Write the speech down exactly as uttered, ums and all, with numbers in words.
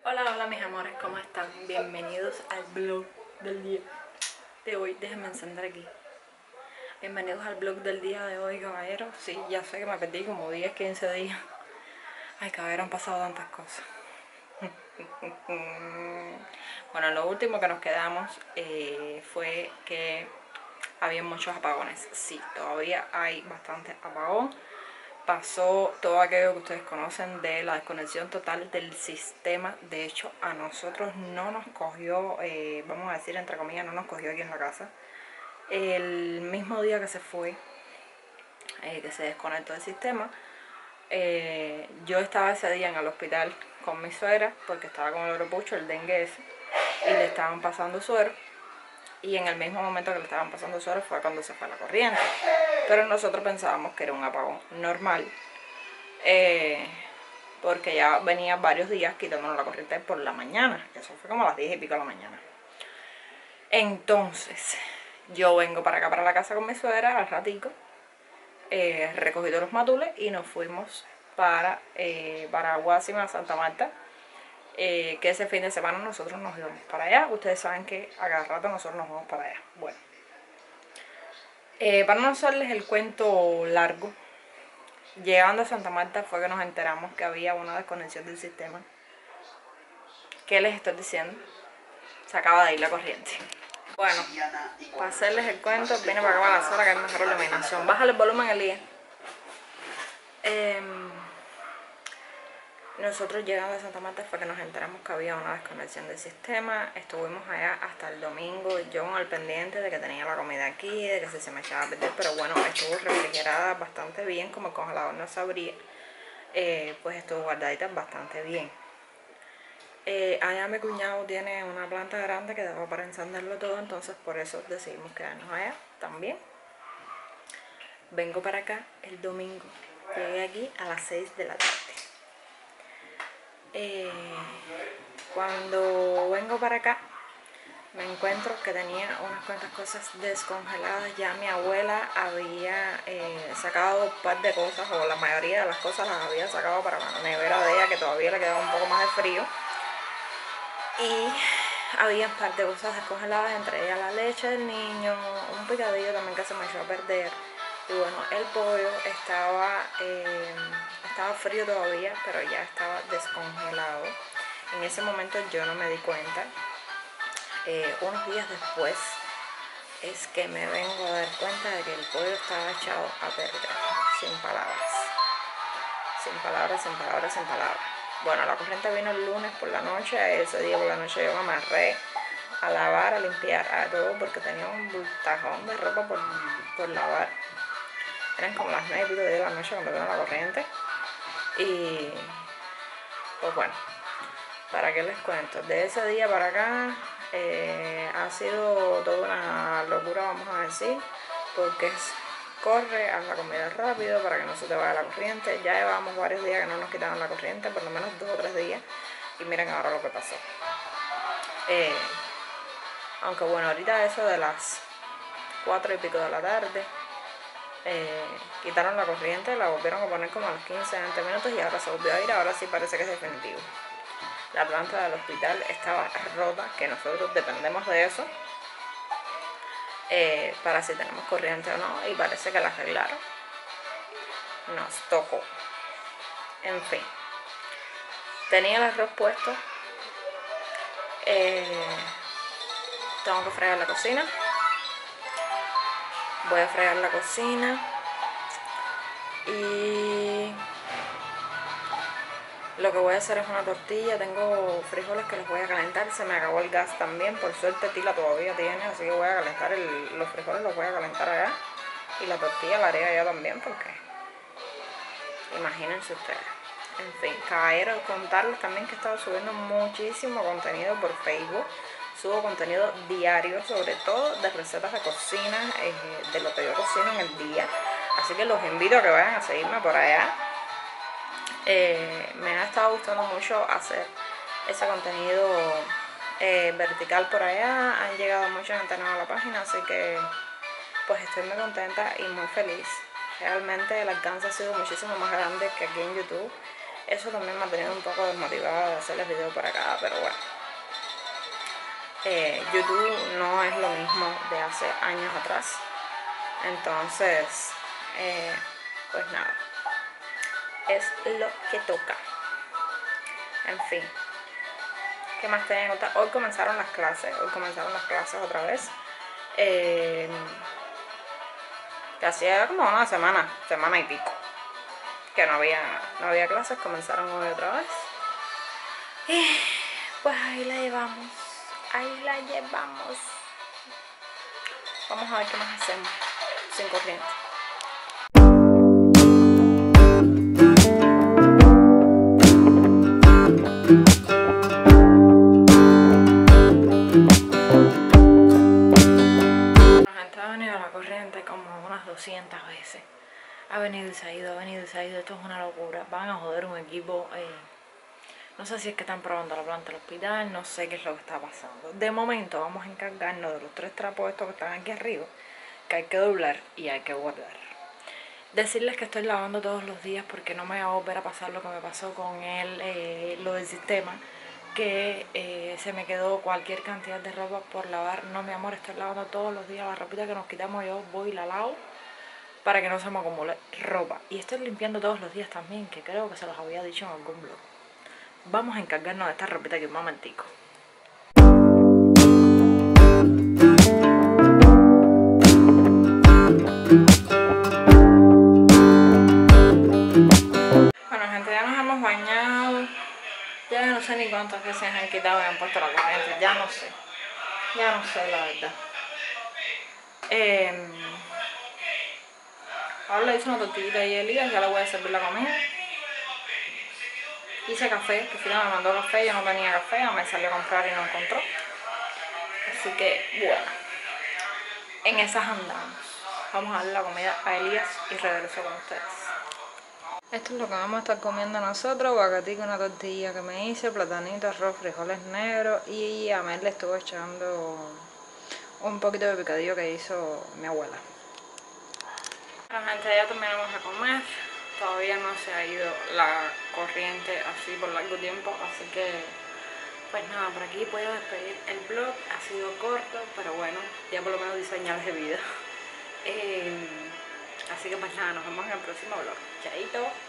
Hola, hola mis amores, ¿cómo están? Bienvenidos al vlog del día de hoy. Déjenme encender aquí. Bienvenidos al vlog del día de hoy, caballeros. Sí, ya sé que me perdí como diez, quince días. Ay, caballeros, han pasado tantas cosas. Bueno, lo último que nos quedamos eh, fue que había muchos apagones. Sí, todavía hay bastante apagón. Pasó todo aquello que ustedes conocen de la desconexión total del sistema. De hecho, a nosotros no nos cogió, eh, vamos a decir entre comillas, no nos cogió aquí en la casa. El mismo día que se fue, eh, que se desconectó el sistema, eh, yo estaba ese día en el hospital con mi suegra, porque estaba con el oropucho, el dengue ese, y le estaban pasando suero. Y en el mismo momento que le estaban pasando suero fue cuando se fue la corriente. Pero nosotros pensábamos que era un apagón normal. Eh, porque ya venía varios días quitándonos la corriente por la mañana. Eso fue como a las diez y pico de la mañana. Entonces, yo vengo para acá, para la casa con mi suegra, al ratico. Eh, recogí todos los matules y nos fuimos para, eh, para Guásima, Santa Marta. Eh, que ese fin de semana nosotros nos íbamos para allá. Ustedes saben que a cada rato nosotros nos vamos para allá. Bueno, eh, para no hacerles el cuento largo, llegando a Santa Marta fue que nos enteramos que había una desconexión del sistema. ¿Qué les estoy diciendo? Se acaba de ir la corriente. Bueno, para hacerles el cuento, vine para acá para la sala que hay mejor iluminación. Bájale el volumen, Elías. Eh, nosotros llegando a Santa Marta fue que nos enteramos que había una desconexión del sistema. Estuvimos allá hasta el domingo, yo al pendiente de que tenía la comida aquí, de que se, se me echaba a perder, pero bueno, estuvo refrigerada bastante bien, como el congelador no se abría, eh, pues estuvo guardadita bastante bien. Eh, allá mi cuñado tiene una planta grande que daba para encenderlo todo, entonces por eso decidimos quedarnos allá también. Vengo para acá el domingo, llegué aquí a las seis de la tarde. Eh, cuando vengo para acá me encuentro que tenía unas cuantas cosas descongeladas. Ya mi abuela había eh, sacado un par de cosas, o la mayoría de las cosas las había sacado para la nevera de ella, que todavía le quedaba un poco más de frío. Y había un par de cosas descongeladas, entre ellas la leche del niño, un picadillo también que se me echó a perder. Y bueno, el pollo estaba, eh, estaba frío todavía, pero ya estaba descongelado. En ese momento yo no me di cuenta. Eh, unos días después es que me vengo a dar cuenta de que el pollo estaba echado a perder. Sin palabras. Sin palabras, sin palabras, sin palabras. Bueno, la corriente vino el lunes por la noche. Ese día por la noche yo me amarré a lavar, a limpiar, a todo, porque tenía un bultajón de ropa por, por lavar. Eran como las nueve y pico de la noche cuando vino la corriente. Y pues bueno, ¿para qué les cuento? De ese día para acá eh, ha sido toda una locura, vamos a decir, porque es, corre, haz la comida rápido para que no se te vaya la corriente. Ya llevamos varios días que no nos quitaban la corriente, por lo menos dos o tres días, y miren ahora lo que pasó. Eh, aunque bueno, ahorita eso de las cuatro y pico de la tarde, eh, quitaron la corriente, la volvieron a poner como a los quince, veinte minutos y ahora se volvió a ir. Ahora sí parece que es definitivo. La planta del hospital estaba rota, que nosotros dependemos de eso, eh, para si tenemos corriente o no, y parece que la arreglaron. Nos tocó. En fin, tenía el arroz puesto. eh, tengo que fregar la cocina. Voy a fregar la cocina y lo que voy a hacer es una tortilla. Tengo frijoles que los voy a calentar. Se me acabó el gas también, por suerte Tila todavía tiene, así que voy a calentar el, los frijoles, los voy a calentar allá. Y la tortilla la haré allá también, porque imagínense ustedes. En fin, caballeros, contarles también que he estado subiendo muchísimo contenido por Facebook. Subo contenido diario, sobre todo de recetas de cocina, eh, de lo que yo cocino en el día. Así que los invito a que vayan a seguirme por allá. Eh, me ha estado gustando mucho hacer ese contenido eh, vertical por allá. Han llegado mucha gente nueva a la página, así que pues estoy muy contenta y muy feliz. Realmente el alcance ha sido muchísimo más grande que aquí en YouTube. Eso también me ha tenido un poco desmotivada de hacerles videos para acá, pero bueno. Eh, YouTube no es lo mismo de hace años atrás. Entonces, eh, pues nada, es lo que toca. En fin, ¿qué más tenía que contar? Hoy comenzaron las clases, hoy comenzaron las clases otra vez. Eh, que hacía como una semana, semana y pico, que no había, no había clases, comenzaron hoy otra vez. Y pues ahí la llevamos, ahí la llevamos. Vamos a ver qué más hacemos sin corriente. doscientas veces. Ha venido y se ha ido, ha venido y se ha ido. Esto es una locura. Van a joder un equipo. Eh, no sé si es que están probando la planta del hospital. No sé qué es lo que está pasando. De momento vamos a encargarnos de los tres trapos estos que están aquí arriba, que hay que doblar y hay que guardar. Decirles que estoy lavando todos los días porque no me va a volver a pasar lo que me pasó con el, eh, lo del sistema, que eh, se me quedó cualquier cantidad de ropa por lavar. No, mi amor, estoy lavando todos los días la ropita que nos quitamos. Yo voy y la lavo para que no se me acumule ropa. Y estoy limpiando todos los días también, que creo que se los había dicho en algún blog. Vamos a encargarnos de esta ropita aquí un momentico. Bueno, gente, ya nos hemos bañado. Ya no sé ni cuántas veces han quitado y han puesto la corriente. Ya no sé. Ya no sé, la verdad. Eh... Ahora le hice una tortillita y Elías, ya le voy a servir la comida. Hice café, que Fina me mandó café, yo no tenía café, me salió a comprar y no encontró. Así que, bueno, en esas andamos. Vamos a darle la comida a Elías y regreso con ustedes. Esto es lo que vamos a estar comiendo nosotros: aguacate con una tortilla que me hice, platanito, arroz, frijoles negros, y a Mel le estuve echando un poquito de picadillo que hizo mi abuela. Bueno, gente, ya terminamos de comer. Todavía no se ha ido la corriente así por largo tiempo, así que pues nada, por aquí puedo despedir el vlog. Ha sido corto, pero bueno, ya por lo menos di señales de vida. Eh, así que pues nada, nos vemos en el próximo vlog. Chaito.